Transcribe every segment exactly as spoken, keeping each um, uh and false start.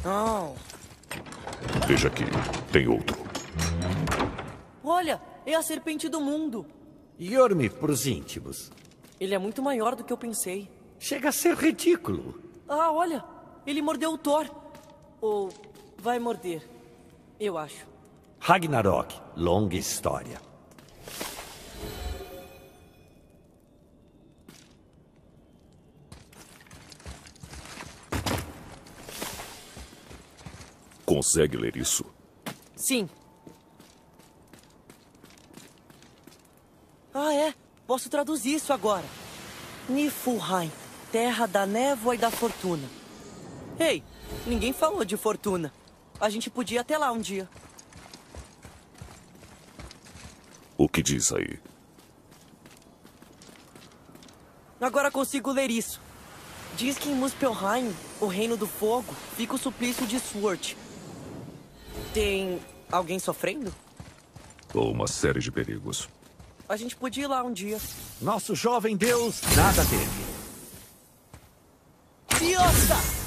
Oh. Veja aqui, tem outro. Olha, é a serpente do mundo. Yormi pros íntimos. Ele é muito maior do que eu pensei. Chega a ser ridículo. Ah, olha, ele mordeu o Thor. Ou vai morder, eu acho. Ragnarok, longa história. Consegue ler isso? Sim. Ah, é? Posso traduzir isso agora. Niflheim, terra da névoa e da fortuna. Ei, ninguém falou de fortuna. A gente podia ir até lá um dia. O que diz aí? Agora consigo ler isso. Diz que em Muspelheim, o reino do fogo, fica o suplício de Sword. Tem alguém sofrendo? Ou uma série de perigos. A gente podia ir lá um dia. Nosso jovem deus nada teme. Diosa!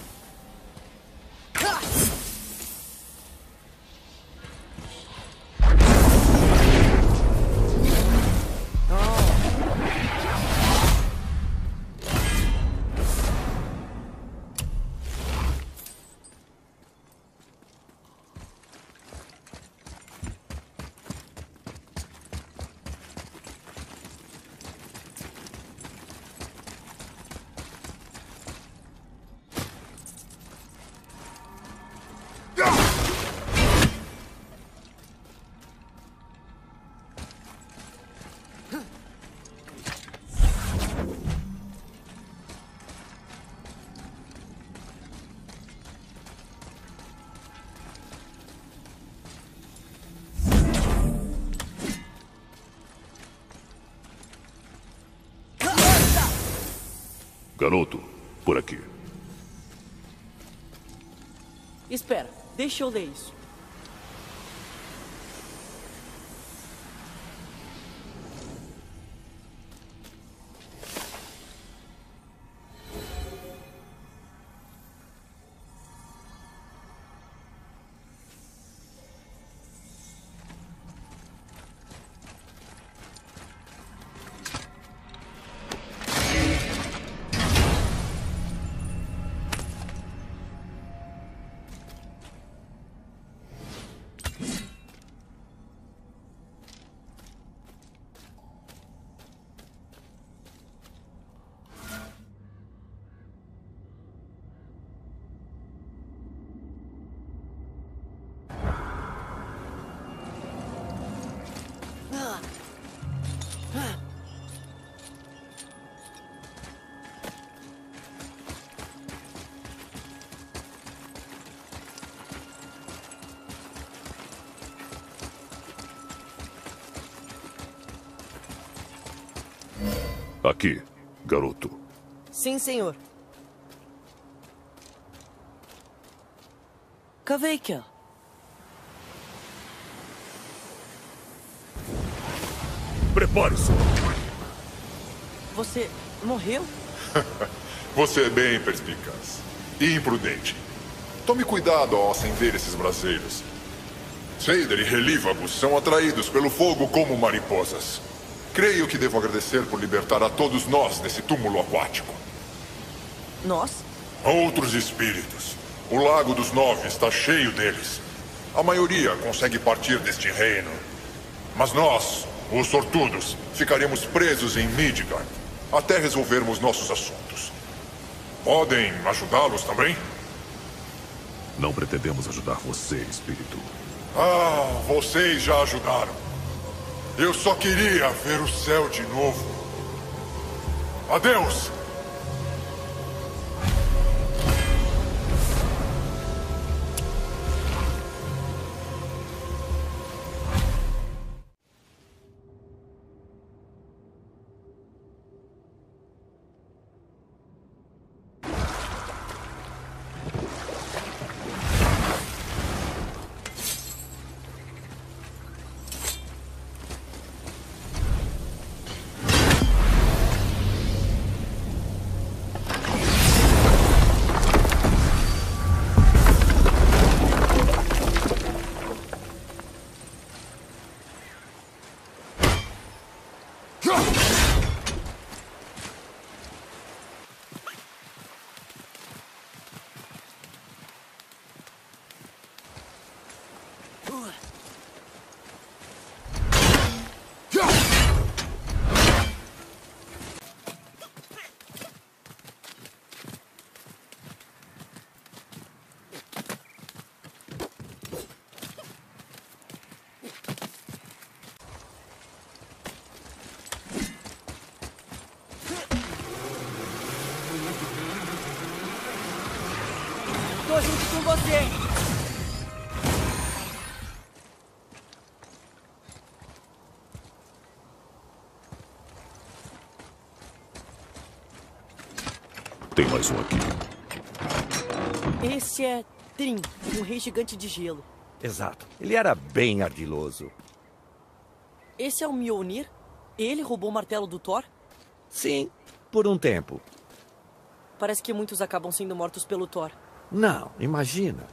Garoto, por aqui. Espera, deixa eu ler isso. Aqui, garoto. Sim, senhor. Kveikja. Prepare-se. Você morreu? Você é bem perspicaz e imprudente. Tome cuidado ao acender esses braseiros. Seider e relívagos são atraídos pelo fogo como mariposas. Creio que devo agradecer por libertar a todos nós desse túmulo aquático. Nós? Outros espíritos. O Lago dos Nove está cheio deles. A maioria consegue partir deste reino. Mas nós, os sortudos, ficaremos presos em Midgard até resolvermos nossos assuntos. Podem ajudá-los também? Não pretendemos ajudar você, espírito. Ah, vocês já ajudaram. Eu só queria ver o céu de novo. Adeus! Tô junto com você! Tem mais um aqui. Esse é Trim, um rei gigante de gelo. Exato. Ele era bem ardiloso. Esse é o Mjolnir? Ele roubou o martelo do Thor? Sim, por um tempo. Parece que muitos acabam sendo mortos pelo Thor. Não, imagina.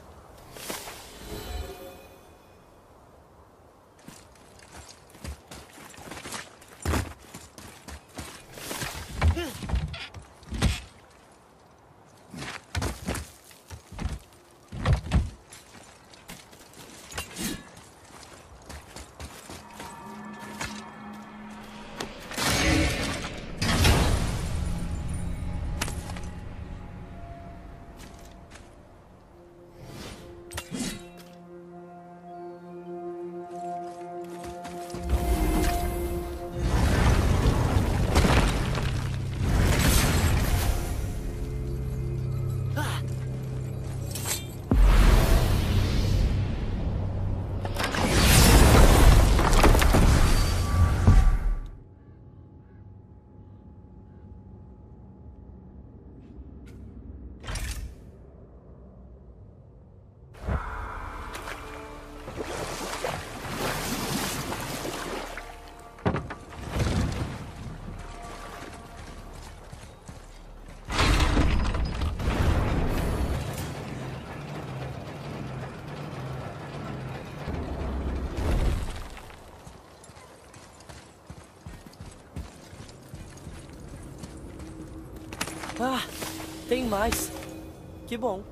Ah, tem mais. Que bom.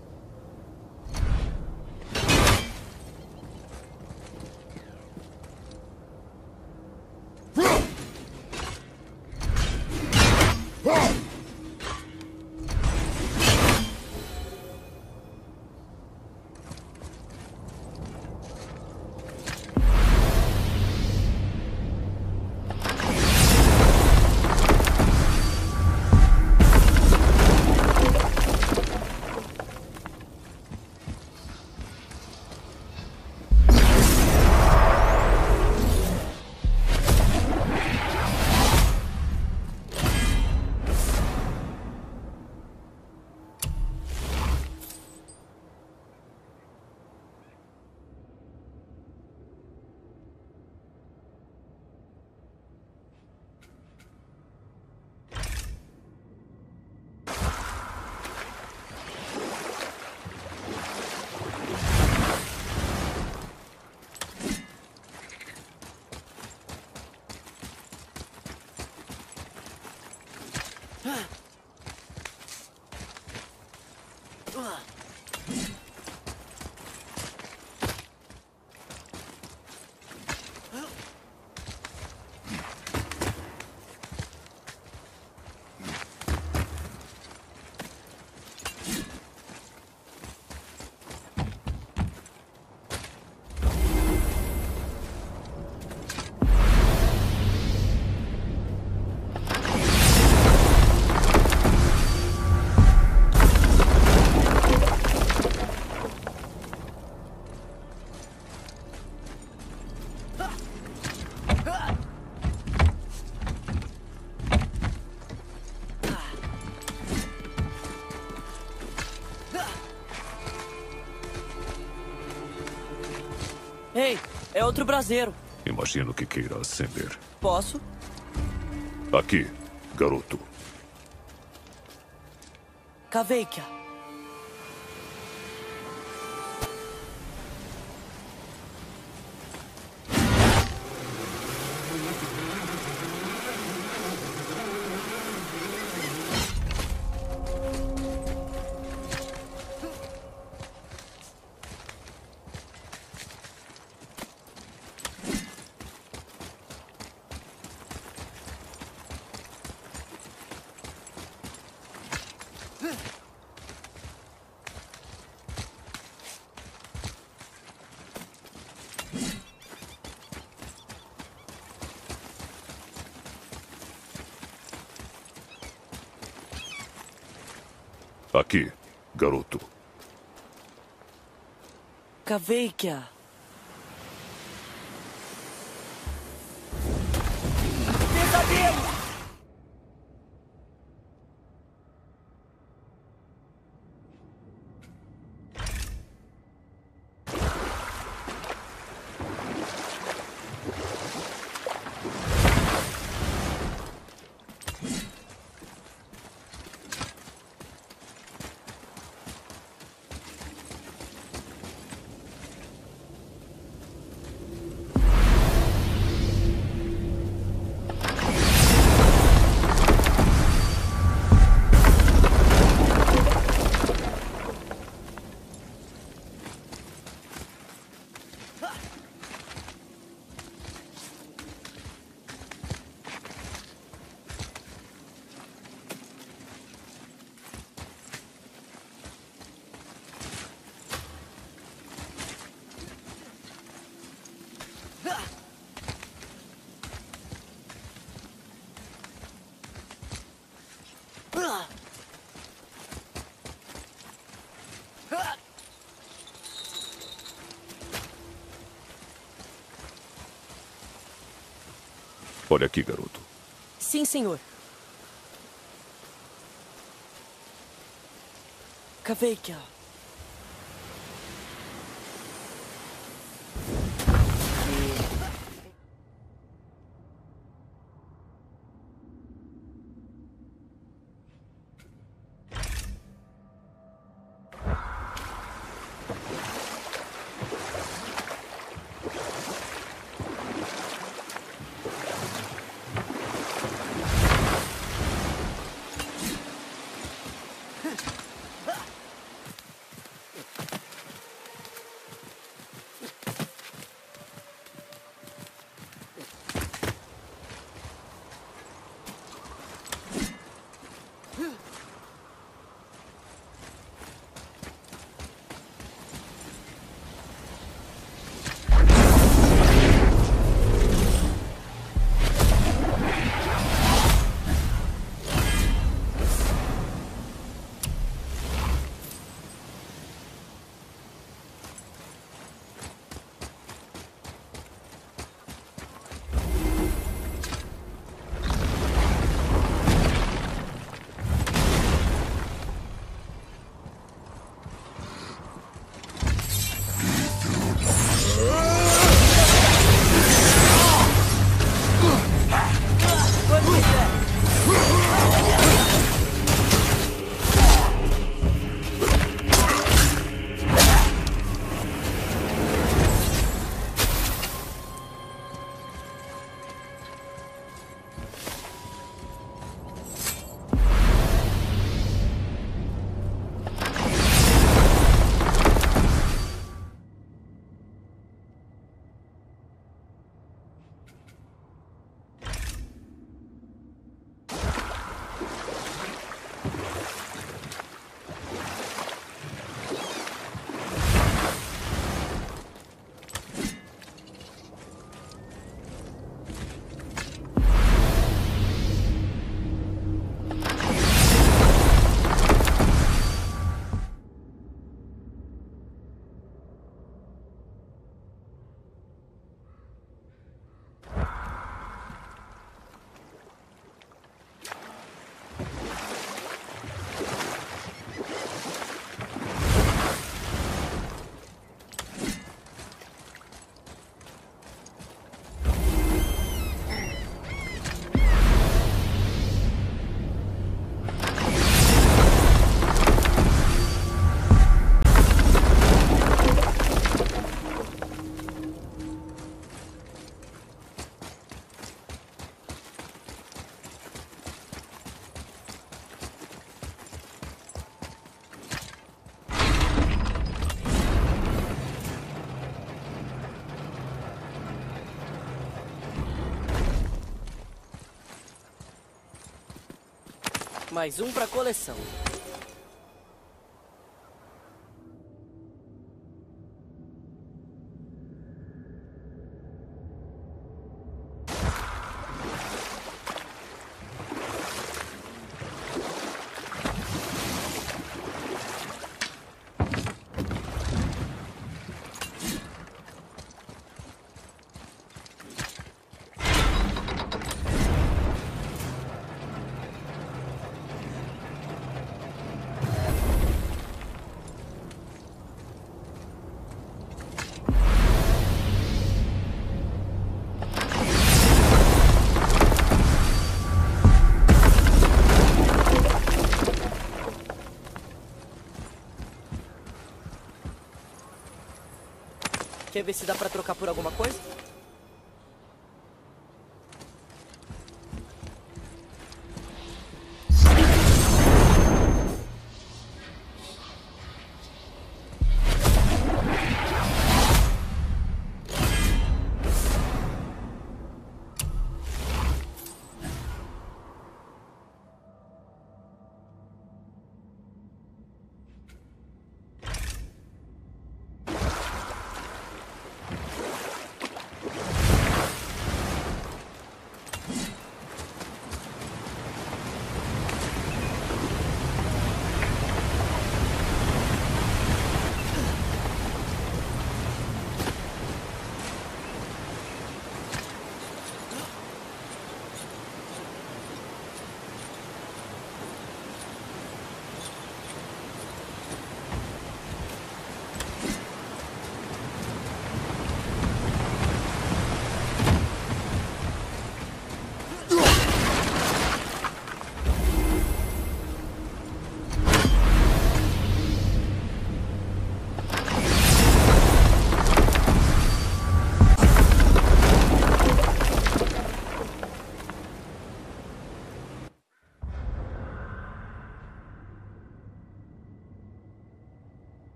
Ei, é outro braseiro. Imagino que queira acender. Posso? Aqui, garoto. Kaveikia. Aqui, garoto. Kaveikia. Pesadelo! Olha aqui, garoto. Sim, senhor. Kaveikia. Mais um pra coleção. Quer ver se dá pra trocar por alguma coisa?